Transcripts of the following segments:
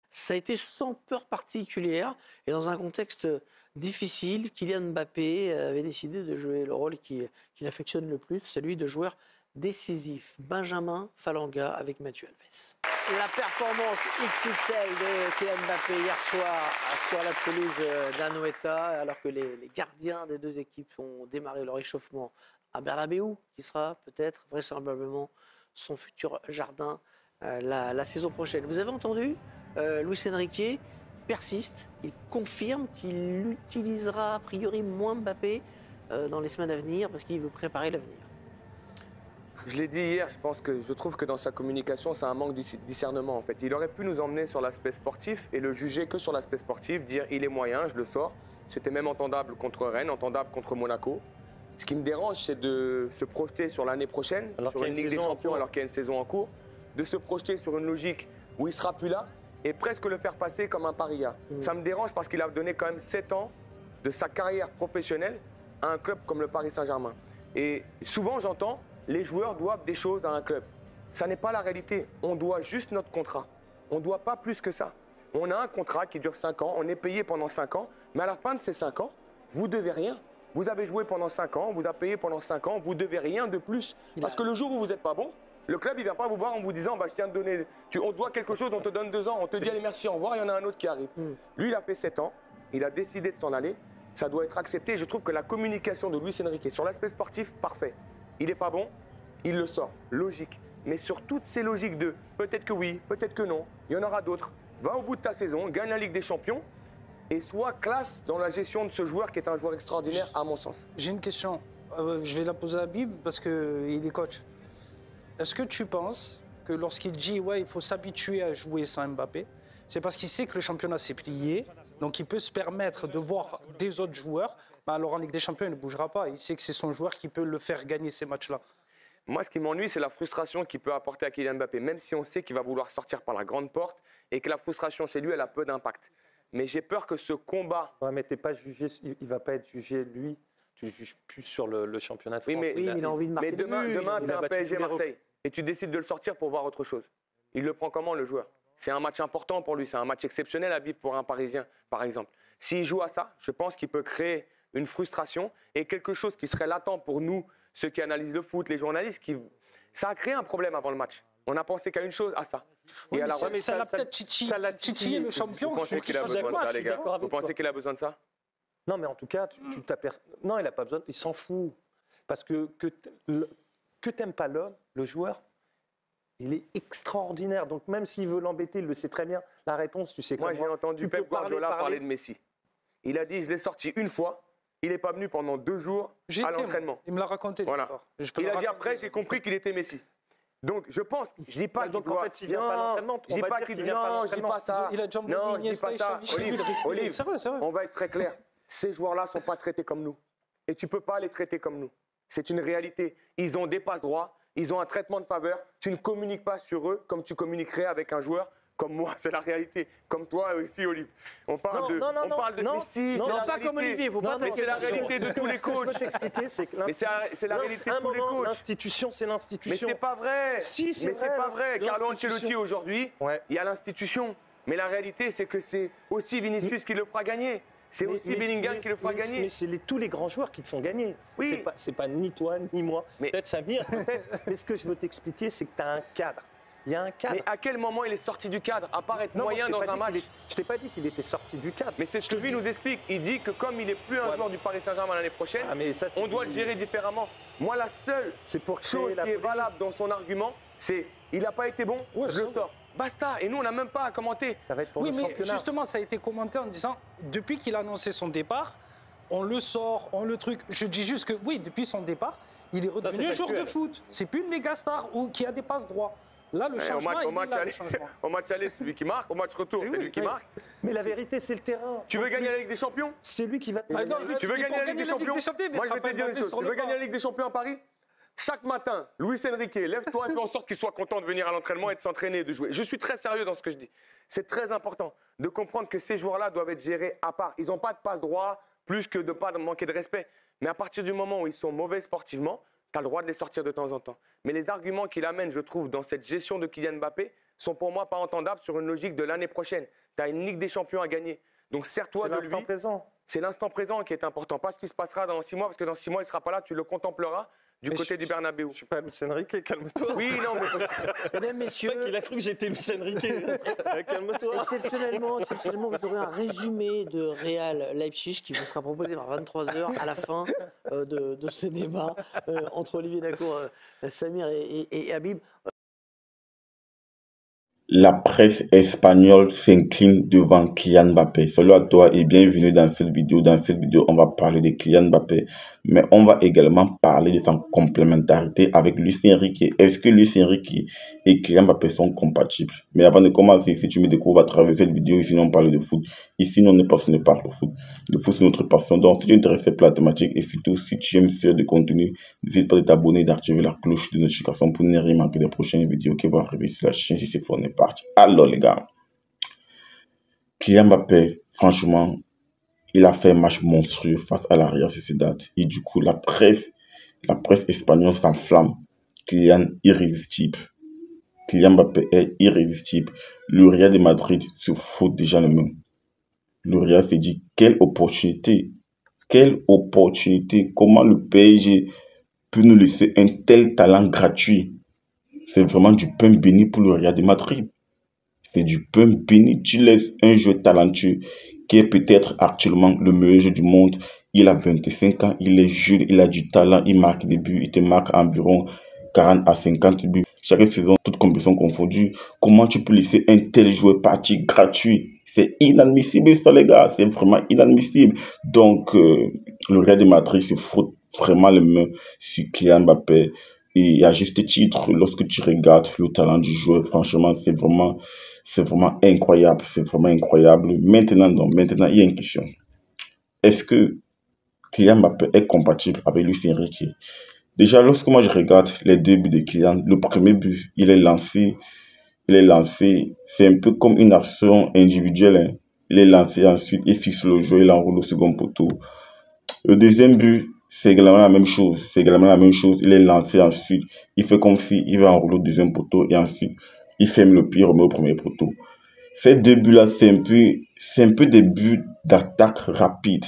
Ça a été sans peur particulière et dans un contexte difficile. Kylian Mbappé avait décidé de jouer le rôle qu'il affectionne le plus, celui de joueur décisif. Benjamin Falanga avec Mathieu Alves. La performance XXL de Kylian Mbappé hier soir sur la pelouse d'Anoeta, alors que les gardiens des deux équipes ont démarré leur échauffement à Bernabéu, qui sera peut-être vraisemblablement son futur jardin la saison prochaine. Vous avez entendu, Luis Enrique persiste, il confirme qu'il utilisera a priori moins Mbappé dans les semaines à venir parce qu'il veut préparer l'avenir. Je l'ai dit hier, je trouve que dans sa communication, c'est un manque de discernement en fait. Il aurait pu nous emmener sur l'aspect sportif et le juger que sur l'aspect sportif, dire il est moyen, je le sors. C'était même entendable contre Rennes, entendable contre Monaco. Ce qui me dérange, c'est de se projeter sur l'année prochaine, sur une Ligue des Champions alors qu'il y a une saison en cours, de se projeter sur une logique où il ne sera plus là et presque le faire passer comme un paria. Ça me dérange parce qu'il a donné quand même 7 ans de sa carrière professionnelle à un club comme le Paris Saint-Germain. Et souvent, j'entends, les joueurs doivent des choses à un club. Ça n'est pas la réalité. On doit juste notre contrat. On ne doit pas plus que ça. On a un contrat qui dure 5 ans, on est payé pendant 5 ans, mais à la fin de ces 5 ans, vous ne devez rien. Vous avez joué pendant 5 ans, on vous a payé pendant 5 ans, vous ne devez rien de plus. Parce que le jour où vous n'êtes pas bon, le club il ne vient pas vous voir en vous disant je tiens de donner, on te doit quelque chose, on te donne 2 ans, on te dit allez merci, au revoir, il y en a un autre qui arrive. Lui, il a fait 7 ans, il a décidé de s'en aller, ça doit être accepté. Je trouve que la communication de Luis Enrique sur l'aspect sportif, parfait. Il n'est pas bon, il le sort, logique. Mais sur toutes ces logiques de peut-être que oui, peut-être que non, il y en aura d'autres. Va au bout de ta saison, gagne la Ligue des Champions et sois classe dans la gestion de ce joueur qui est un joueur extraordinaire à mon sens. J'ai une question, je vais la poser à Bib parce qu'il est coach. Est-ce que tu penses que lorsqu'il dit ouais, il faut s'habituer à jouer sans Mbappé, c'est parce qu'il sait que le championnat s'est plié, donc il peut se permettre de voir des autres joueurs, mais alors en Ligue des Champions il ne bougera pas, il sait que c'est son joueur qui peut le faire gagner ces matchs-là. Moi, ce qui m'ennuie, c'est la frustration qu'il peut apporter à Kylian Mbappé, même si on sait qu'il va vouloir sortir par la grande porte et que la frustration chez lui, elle a peu d'impact. Mais j'ai peur que ce combat... Ouais, mais t'es pas jugé, il ne va pas être jugé, lui. Tu ne juges plus sur le championnat de France. Oui, mais il a envie de marquer. Mais demain tu as un PSG-Marseille et tu décides de le sortir pour voir autre chose. Il le prend comment, le joueur? C'est un match important pour lui, c'est un match exceptionnel à vivre pour un Parisien, par exemple. S'il joue à ça, je pense qu'il peut créer une frustration et quelque chose qui serait latent pour nous, ceux qui analysent le foot, les journalistes, ça a créé un problème avant le match. On a pensé qu'à une chose, à ça. Oui, et alors, ça l'a peut-être titillé le champion. Vous pensez qu'il a besoin de ça, les gars? Vous pensez qu'il a besoin de ça? Non, mais en tout cas, non, il n'a pas besoin, il s'en fout. Parce que t'aimes pas l'homme, le joueur, il est extraordinaire. Donc même s'il veut l'embêter, il le sait très bien. La réponse, tu sais quoi? Moi, j'ai entendu Pep Guardiola parler de Messi. Il a dit, je l'ai sorti une fois. Il n'est pas venu pendant 2 jours à l'entraînement. Il me l'a raconté. Voilà. Il a dit après, j'ai compris qu'il était Messi. Donc je pense, je dis pas qu'il doit... En fait, s'il vient pas à l'entraînement, je dis pas qu'il vient pas à l'entraînement. Je dis pas ça. Il a déjà non, je dis pas ça. Olive, c'est vrai. On va être très clair. Ces joueurs-là sont pas traités comme nous. Et tu peux pas les traiter comme nous. C'est une réalité. Ils ont des passes droits, ils ont un traitement de faveur. Tu ne communiques pas sur eux comme tu communiquerais avec un joueur comme moi, c'est la réalité. Comme toi aussi, Olive. On parle de Messi, c'est la réalité. Comme Olivier, mais c'est la réalité de tous les coachs. Ce que je veux t'expliquer, c'est que c'est la réalité de tous les coachs. L'institution, c'est l'institution. Mais c'est pas vrai. Si, c'est mais c'est pas vrai. Carlo Ancelotti aujourd'hui, il y a l'institution. Mais la réalité, c'est que c'est aussi Vinicius qui le fera gagner. C'est aussi Bellingham qui le fera gagner. Mais c'est tous les grands joueurs qui te font gagner. Oui. C'est pas ni toi, ni moi. Peut-être Samir. Mais ce que je veux t'expliquer, c'est que tu as un cadre. Il y a un cadre. Mais à quel moment il est sorti du cadre? À part être moyen dans un match. Je t'ai pas dit qu'il était sorti du cadre. Mais c'est ce que lui nous explique. Il dit que comme il n'est plus un joueur du Paris Saint-Germain l'année prochaine, on doit le gérer différemment. Moi, la seule chose qui est valable dans son argument, c'est il n'a pas été bon, je le sors. Basta. Et nous, on n'a même pas à commenter. Ça va être pour le championnat. Mais justement, ça a été commenté en disant, depuis qu'il a annoncé son départ, on le sort, on le truc. Je dis juste que oui, depuis son départ, il est redevenu un joueur de foot. C'est plus une méga star qui a des passes droits. Là, le changement, au match aller, c'est lui qui marque. Au match retour, c'est lui qui marque. Mais la vérité, c'est le terrain. Tu veux gagner la Ligue des Champions? C'est lui qui va te Tu veux gagner la Ligue des Champions? Moi, je vais te dire une chose. Tu veux gagner la Ligue des Champions à Paris? Chaque matin, Luis Enrique, lève-toi et fais en sorte qu'il soit content de venir à l'entraînement et de s'entraîner, de jouer. Je suis très sérieux dans ce que je dis. C'est très important de comprendre que ces joueurs-là doivent être gérés à part. Ils n'ont pas de passe droit, plus que de ne pas manquer de respect. Mais à partir du moment où ils sont mauvais sportivement, tu as le droit de les sortir de temps en temps. Mais les arguments qu'il amène, je trouve, dans cette gestion de Kylian Mbappé, sont pour moi pas entendables sur une logique de l'année prochaine. Tu as une Ligue des Champions à gagner. Donc serre-toi de lui. C'est l'instant présent. C'est l'instant présent qui est important, pas ce qui se passera dans 6 mois, parce que dans 6 mois, il ne sera pas là, tu le contempleras du côté du Bernabéu. Je ne suis pas Luis Enrique, calme-toi. Oui, non, mais parce que... Mesdames, messieurs, Il a cru que j'étais Luis Enrique. Calme-toi. exceptionnellement, vous aurez un résumé de Real Leipzig qui vous sera proposé vers 23h à la fin de ce débat entre Olivier Dacour, Samir et Habib. La presse espagnole s'incline devant Kylian Mbappé. Salut à toi et bienvenue dans cette vidéo. Dans cette vidéo, on va parler de Kylian Mbappé, mais on va également parler de sa complémentarité avec Luis Enrique. Est-ce que Luis Enrique et Kylian Mbappé sont compatibles? Mais avant de commencer, si tu me découvres à travers cette vidéo, ici on parle de foot. Ici, on est passionné par le foot. Le foot, c'est notre passion. Donc, si tu es intéressé par la thématique et surtout si tu aimes ce genre de contenu, n'hésite pas de t'abonner et d'activer la cloche de notification pour ne rien manquer des prochaines vidéos qui vont arriver sur la chaîne si c'est fort, on est parti. Alors les gars, Kylian Mbappé, franchement, il a fait un match monstrueux face à la Real Sociedad. Et du coup, la presse espagnole s'enflamme. Kylian irrésistible. Kylian Mbappé est irrésistible. Le Real de Madrid se fout déjà les mains. Le Real s'est dit, quelle opportunité, comment le PSG peut nous laisser un tel talent gratuit. C'est vraiment du pain béni pour le Real de Madrid. C'est du pain béni. Tu laisses un jeu talentueux qui est peut-être actuellement le meilleur jeu du monde. Il a 25 ans, il est jeune, il a du talent, il marque des buts, il te marque environ 40 à 50 buts. Chaque saison, toutes compétitions confondues. Comment tu peux laisser un tel joueur partir gratuit? C'est inadmissible ça les gars, c'est vraiment inadmissible. Donc, le Real de Madrid se fout vraiment les mains sur Kylian Mbappé. Et à juste titre, lorsque tu regardes le talent du joueur, franchement, c'est vraiment incroyable. C'est vraiment incroyable. Maintenant, il y a une question. Est-ce que Kylian Mbappé est compatible avec Luis Enrique? Déjà, lorsque moi je regarde les deux buts de Kylian, le premier but, il est lancé. C'est un peu comme une action individuelle. Hein. Il est lancé ensuite, il fixe le jeu, il enroule au second poteau. Le deuxième but, c'est également la même chose. Il est lancé ensuite. Il fait comme s'il va enrouler au deuxième poteau et ensuite, il ferme le pied, remet au premier poteau. Ces deux buts-là, c'est un peu des buts d'attaque rapide.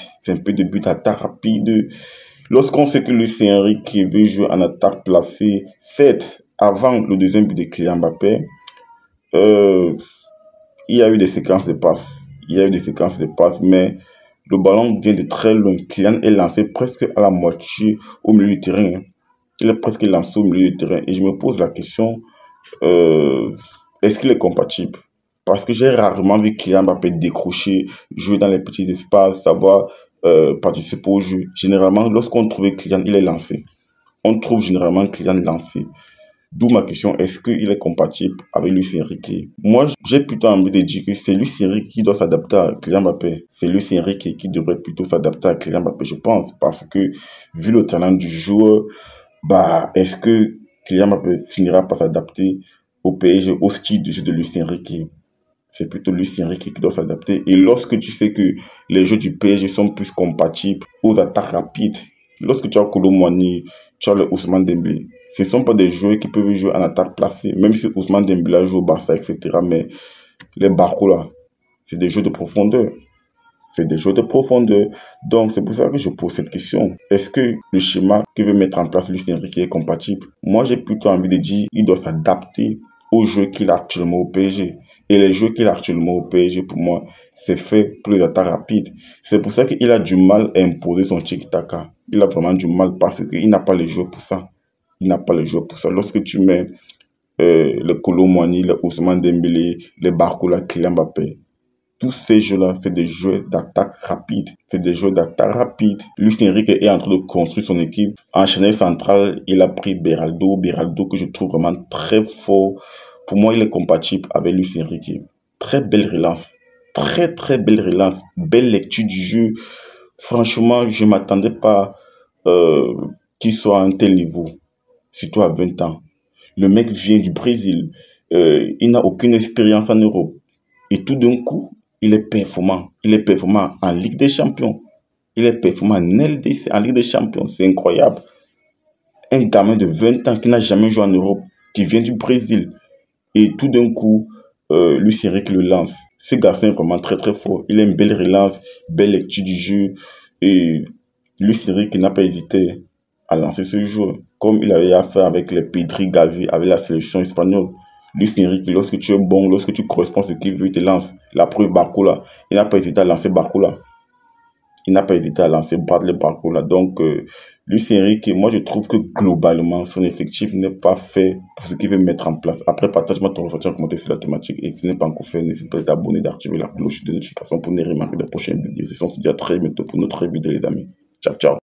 Lorsqu'on sait que Luis Enrique veut jouer en attaque placée, certes, avant le deuxième but de Kylian Mbappé, il y a eu des séquences de passes. Mais le ballon vient de très loin. Kylian est lancé presque à la moitié au milieu du terrain. Il est presque lancé au milieu du terrain. Et je me pose la question, est-ce qu'il est compatible? Parce que j'ai rarement vu Kylian Mbappé décrocher, jouer dans les petits espaces, savoir participer au jeu. Généralement, lorsqu'on trouve Kylian, il est lancé. On trouve généralement Kylian lancé. D'où ma question, est-ce qu'il est compatible avec Luis Enrique? Moi, j'ai plutôt envie de dire que c'est Luis Enrique qui doit s'adapter à Kylian Mbappé. C'est Luis Enrique qui devrait plutôt s'adapter à Kylian Mbappé, je pense. Parce que, vu le talent du joueur, est-ce que Kylian Mbappé finira par s'adapter au PSG, au style de jeu de Luis Enrique? C'est plutôt Luis Enrique qui doit s'adapter. Et lorsque tu sais que les jeux du PSG sont plus compatibles aux attaques rapides, lorsque tu as Kolo Muani, tu as le Ousmane Dembélé, ce ne sont pas des joueurs qui peuvent jouer en attaque placée, même si Ousmane Dembélé joue au Barça, etc. Mais les Barco là, c'est des jeux de profondeur. Donc, c'est pour ça que je pose cette question. Est-ce que le schéma que veut mettre en place Luis Enrique est compatible? Moi, j'ai plutôt envie de dire qu'il doit s'adapter aux jeux qu'il a actuellement au PSG. Et les jeux qu'il a actuellement au PSG, pour moi, c'est fait pour les attaques rapides. C'est pour ça qu'il a du mal à imposer son tic-tac. Il a vraiment du mal parce qu'il n'a pas les joueurs pour ça. Lorsque tu mets le Kolo Muani, le Ousmane Dembélé, les Barcola, Kylian Mbappé, tous ces jeux-là, c'est des jeux d'attaque rapide. Luis Enrique est en train de construire son équipe. En chaîne centrale, il a pris Beraldo que je trouve vraiment très fort. Pour moi, il est compatible avec Luis Enrique. Très belle relance. Très belle relance. Belle lecture du jeu. Franchement, je ne m'attendais pas qu'il soit à un tel niveau. Surtout à 20 ans. Le mec vient du Brésil. Il n'a aucune expérience en Europe. Et tout d'un coup, il est performant. En Ligue des Champions. Il est performant en LDC, en Ligue des Champions. C'est incroyable. Un gamin de 20 ans qui n'a jamais joué en Europe, qui vient du Brésil. Et tout d'un coup, Luis Enrique le lance. Ce garçon est vraiment très très fort. Il a une belle relance, belle lecture du jeu. Et Luis Enrique n'a pas hésité à lancer ce joueur. Comme il avait à faire avec les Pedri, Gavi, avec la sélection espagnole. Luis Enrique, lorsque tu es bon, lorsque tu corresponds à ce qu'il veut, il te lance. La preuve, Barcola. Il n'a pas hésité à lancer Barcola. Il n'a pas hésité à lancer Bradley Barcola. Donc, Luis Enrique, moi, je trouve que globalement, son effectif n'est pas fait pour ce qu'il veut mettre en place. Après, partage-moi ton ressenti en commentaire sur la thématique. Et si ce n'est pas encore fait, n'hésite pas à t'abonner, d'activer la cloche de notification pour ne rien manquer des prochaines vidéos. On se dit à très bientôt pour notre vidéo, les amis. Ciao, ciao.